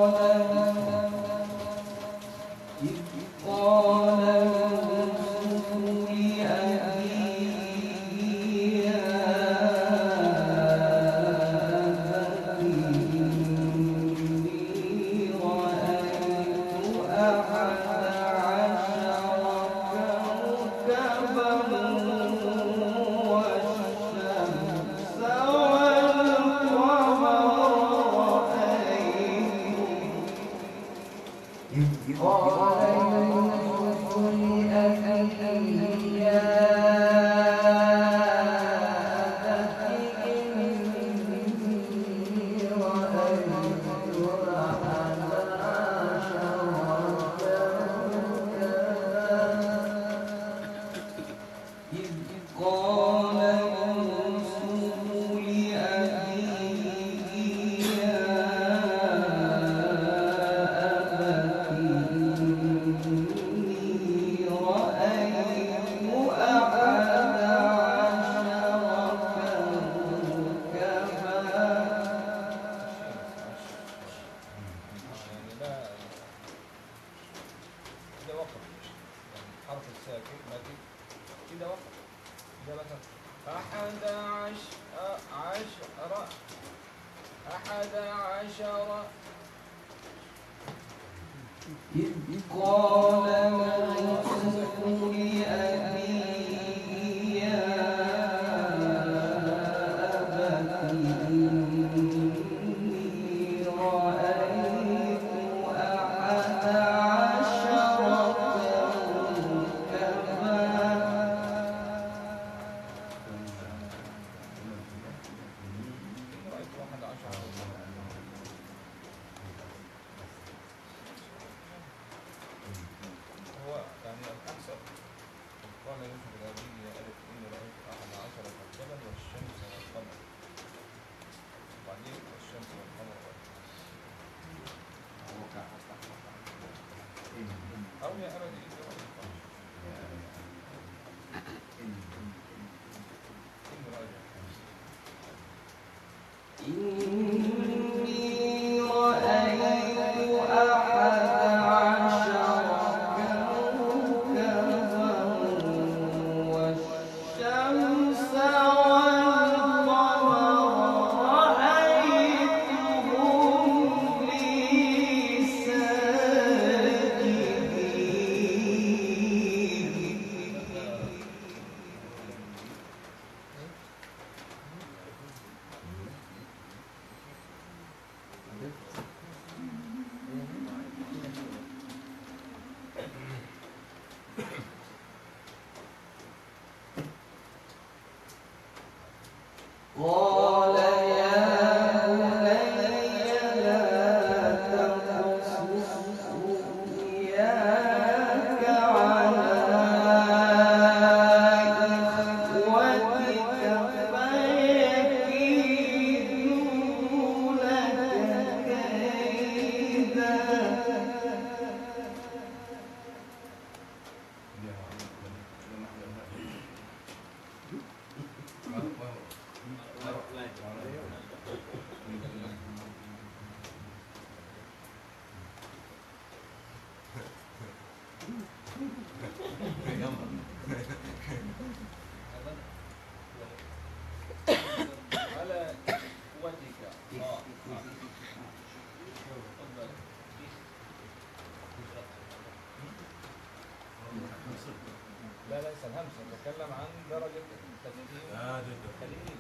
الهمس نتكلم عن درجة التسكين قليل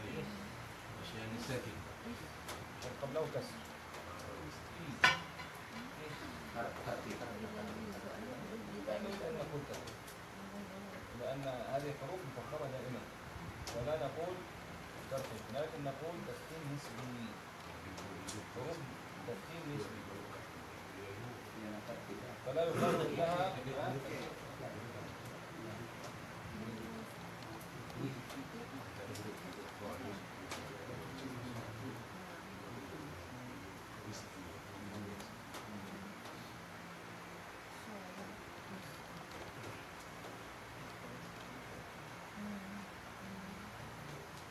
مش يعني ساكن قبله كسر لأن هذه حروف مفخرة دائما ولا نقول ترتيب لكن نقول تسكين نسبي حروف تسكين نسبي فلا يفرق لها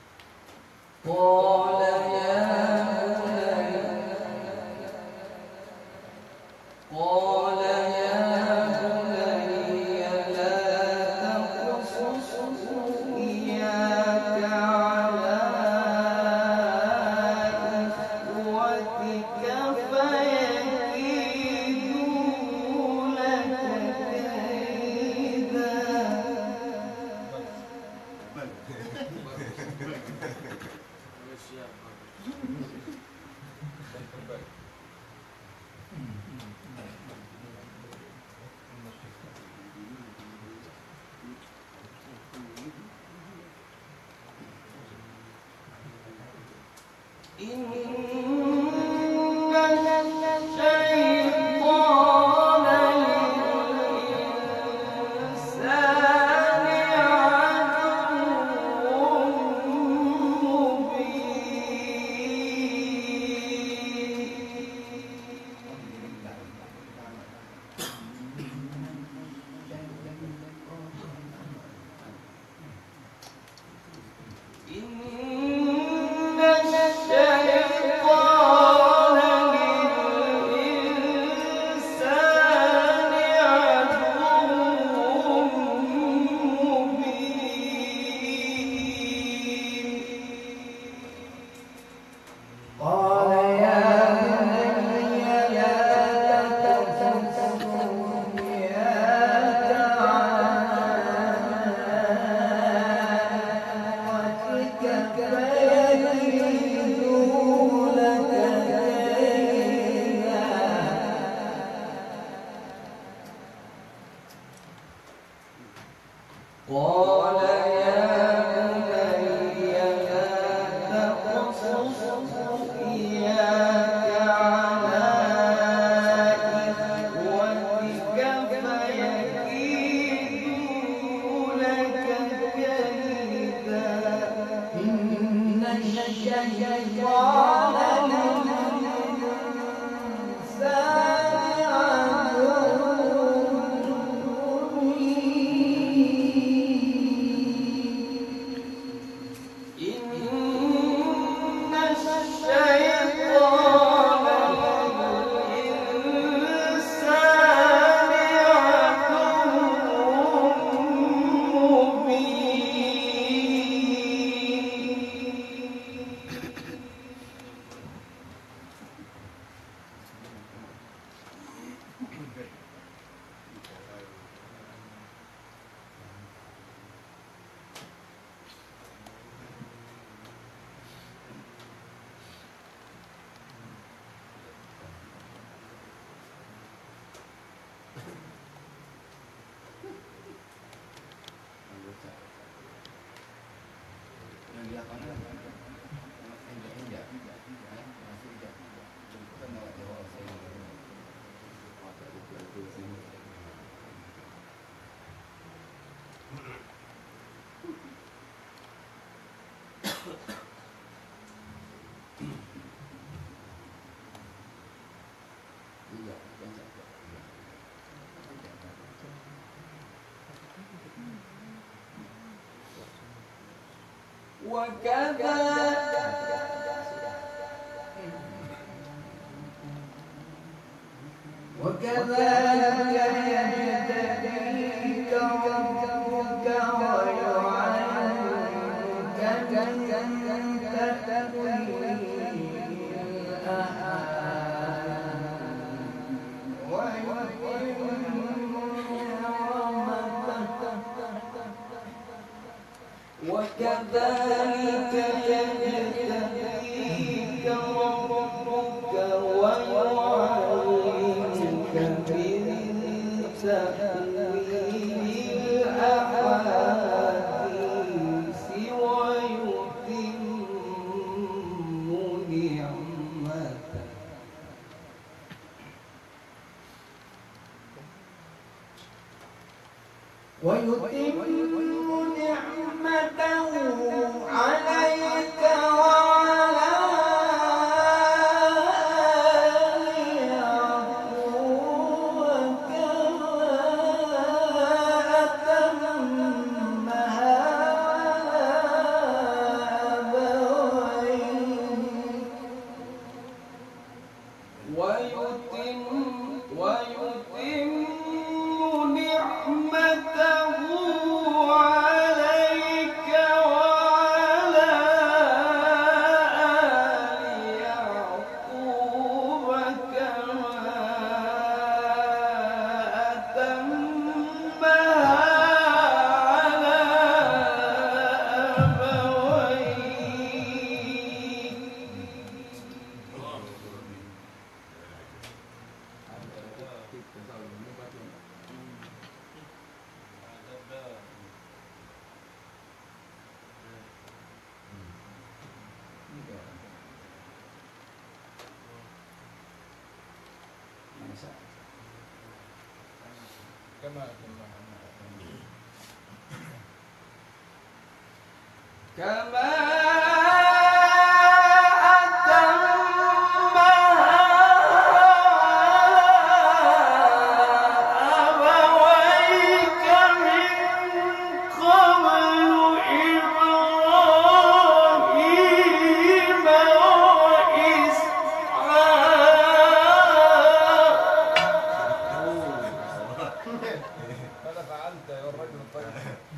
قال يا وكذلك يهديك ربك ويعلمك من تأويل الأحاديث وكذلك يهديك ربك ويعلمك من تأويل الأحاديث ويتم نعمته عليك وعلى آل يعقوب كما أتمها على أبويك ويتم نعمته عليك وعلى آل يعقوب كما أتمها على كما أتمها أبويك من قبل إبراهيم وإسحاق. ماذا فعلت يا الرجل الطيب؟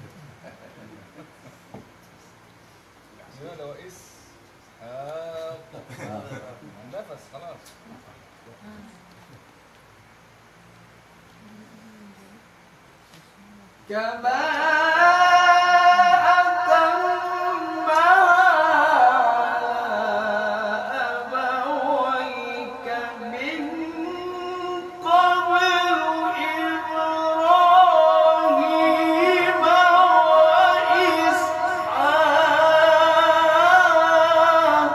يا وإسحاق النفس خلاص. كما أتمها أبويك من قبل إبراهيم وإسحاق.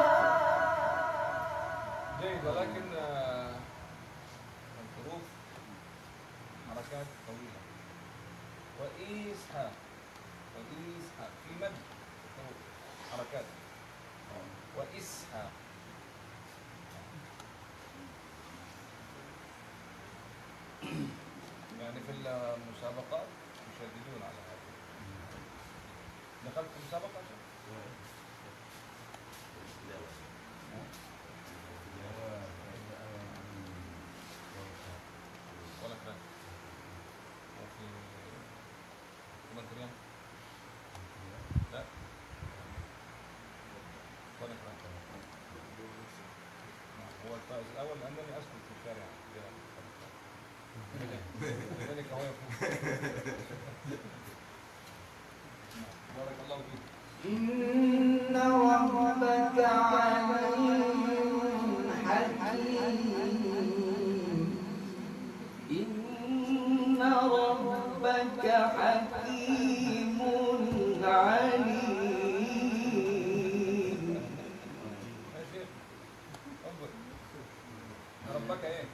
جيد، ولكن الحروف حركات طويلة. وإسحاق في مد الحروف حركات. وإسحاق يعني في المسابقات يشددون على هذا. دخلت في مسابقة ولا كلام؟ وفي كومنتريان؟ لا ولا كلام. هو الفائز الأول لأنني أسكت في الشارع لذلك هو يفوز. بارك الله فيك. إن ربك عليم حكيم. إن ربك حكيم عليم. يا شيخ انظر، ربك ايه؟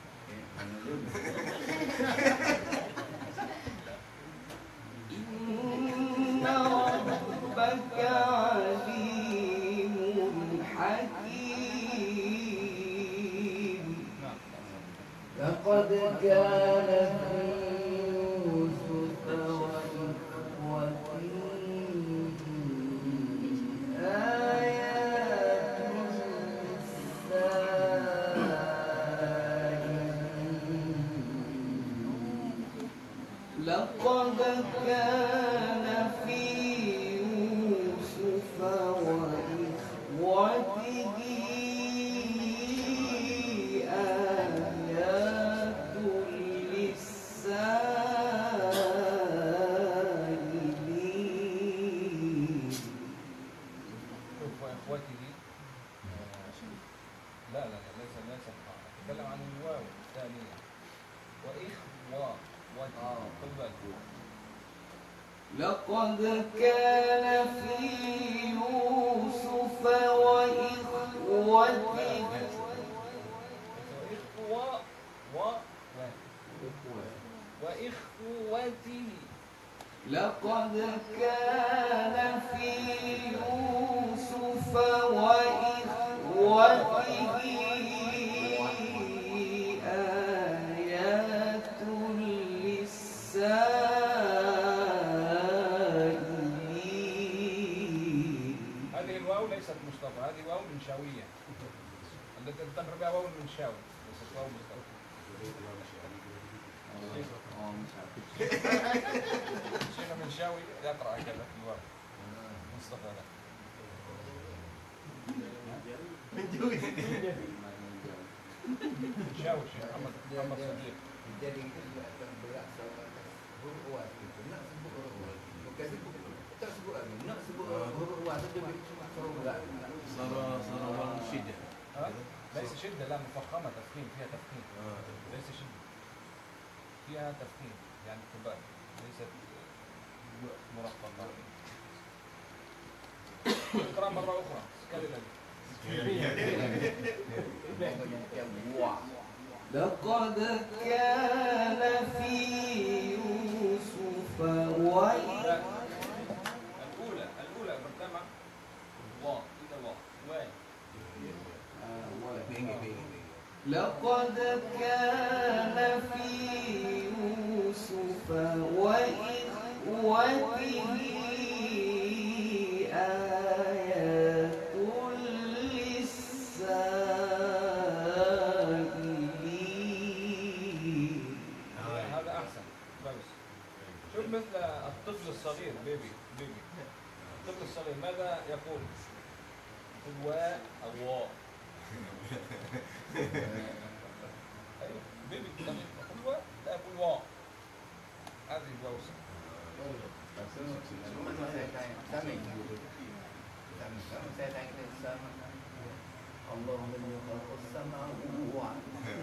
إن ربك عليم حكيم. لقد كان في يوسف وإخوته آيات للسائلين. لقد كان في يوسف وإخوته آيات للسائلين. شوف واخوته. لا ليس اتكلم عن الواو الثانية. وإخوة خذ بالك. لقد كان في يوسف وإخوته وإخوته. لقد كان في يوسف وإخوته آيات للسائلين. هذه الواو ليست مصطفى، هذه واو منشاوية التي تنتقل بها واو المنشاوي، ليست واو مصطفى. شيخ منشاوي يقرأ كذا في الواو. مصطفى لا. منشاوي شيخ محمد صديق. Jadi kita akan berat sama huruf awal itu. Nak sebut huruf awal. Bukan sebut tak sebut lagi. Nak sebut huruf awal tu dia suruh berat. صار والو شدة. ليس شدة، لا مفخمة، تفخيم، فيها تفخيم. ليس شدة، فيها تفخيم يعني كبار، ليست مرققة. اقرأ مرة أخرى. لقد كان في يوسف وإذ الأولى برتمع واو إذا واو لقد كان في يوسف وإخوته آيات للسائلين. هذا أحسن. بس شوف مثل الطفل الصغير بيبي. الطفل الصغير ماذا يقول؟ يقول واء أو واو. أيوه بيبي يقول واء، لا يقول واو. هذه الواو. الله الذي خلق السماوات.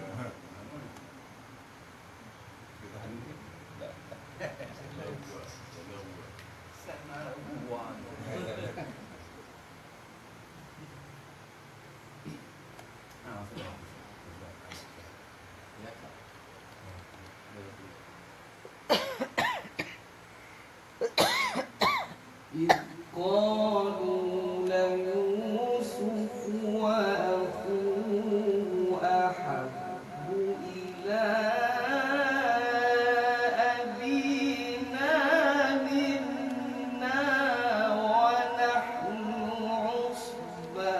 إذ قالوا ليوسف وأخوه أحب إلى أبينا منا ونحن عصبة.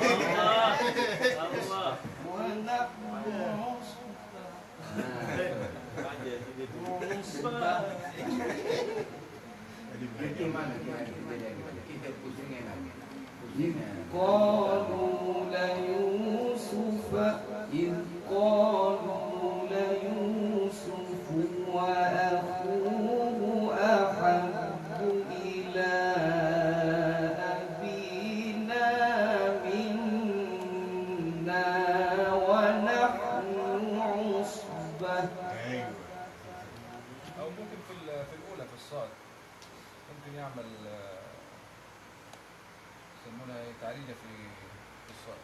إذ قالوا ليوسف وأخوه أحب إلى أبينا منا ونحن عصبة. أو ممكن في الأولى في الصاد ممكن يعمل يسمونها تعريجة في الصاد.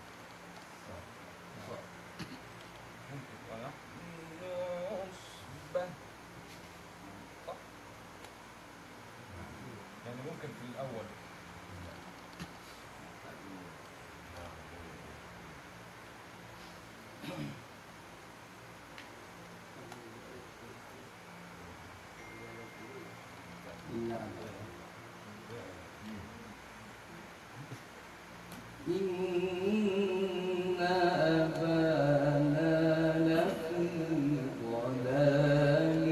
ممكن ونحن عصبة، صح؟ يعني ممكن في الأول. إن أبانا لفي ضلال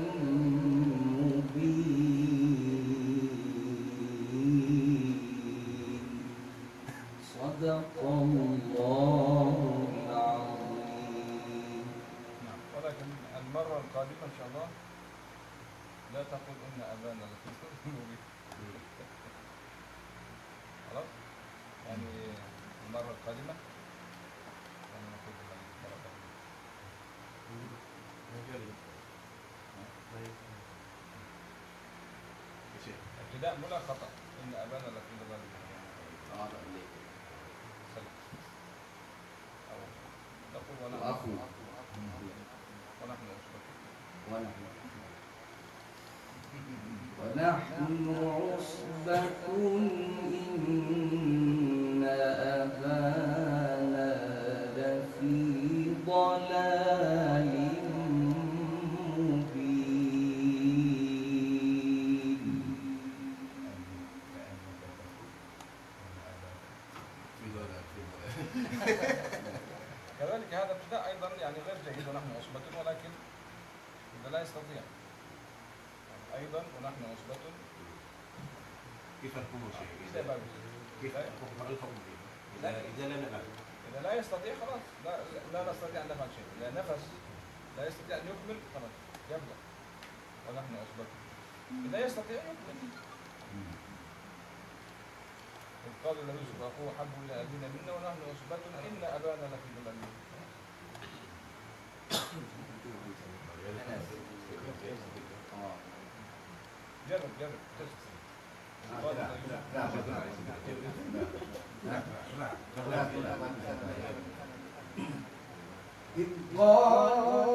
مبين. صدق الله العظيم. نعم، ولكن المرة القادمة إن شاء الله لا تقول إن أبانا لفي ضلال مبين. خلاص؟ يعني المرة القادمة أنا نقول المرة القادمة ابتداء ملا خطأ. إن أبانا لفي ضلال مبين. سلام. أو تقول ونحن عصبة. ونحن عصبة إن أبانا لفي ضلال مبين. كذلك هذا ابتداء أيضا غير جيد ونحن عصبة، ولكن إذا لا يستطيع أيضا ونحن عصبة كيف الحكم شيء؟ سبب. كيف الحكم فيه؟ إذا لم نفعل. إذا لا يستطيع خلاص لا نستطيع أن نفعل شيء، إذا نفس لا يستطيع أن يكمل خلاص يبلغ ونحن عصبة. إذا يستطيع يكمل. إذ قال ليوسف أخوه حب إلى أبينا منا ونحن عصبة إن أبانا لفي ضلال مبين. جرب تست. قال